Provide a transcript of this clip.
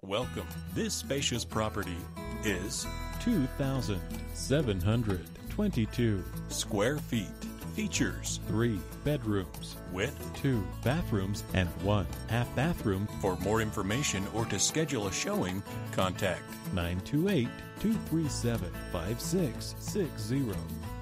Welcome. This spacious property is 2,722 square feet. Features 3 bedrooms with 2 bathrooms and 1 half bathroom. For more information or to schedule a showing, contact 928-237-5660.